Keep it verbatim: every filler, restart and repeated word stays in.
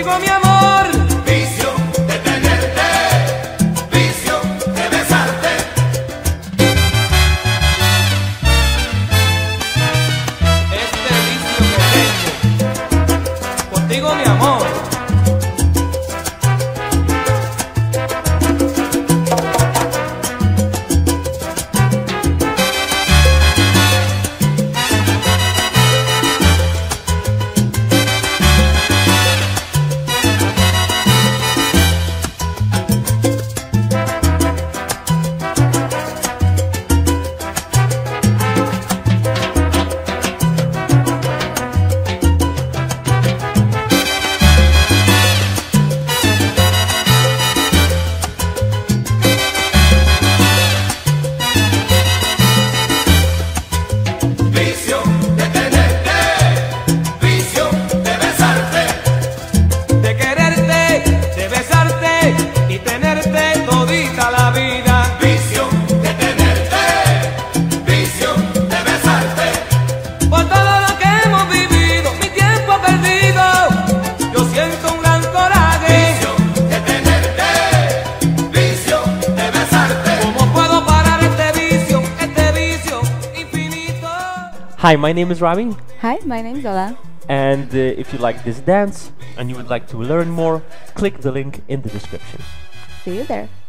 contigo mi amor. Vicio de tenerte, vicio de besarte. Este vicio que tengo contigo mi amor. Vicio de tenerte, vicio de besarte. De quererte, de besarte y tenerte todita la vida. Vicio de tenerte, vicio de besarte. Por todo lo que hemos vivido, mi tiempo perdido, yo siento un gran coraje. Vicio de tenerte, vicio de besarte. ¿Cómo puedo parar este vicio, este vicio infinito? Hi, my name is Rami, Hi, my name is Ola. and uh, if you like this dance and you would like to learn more, click the link in the description. See you there.